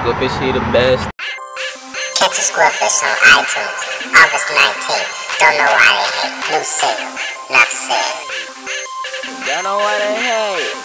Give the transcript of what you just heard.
Squirfish, he the best. Catch a Squirfish on iTunes, August 19th. Don't know why they hate. New single, enough said. Don't know why they hate.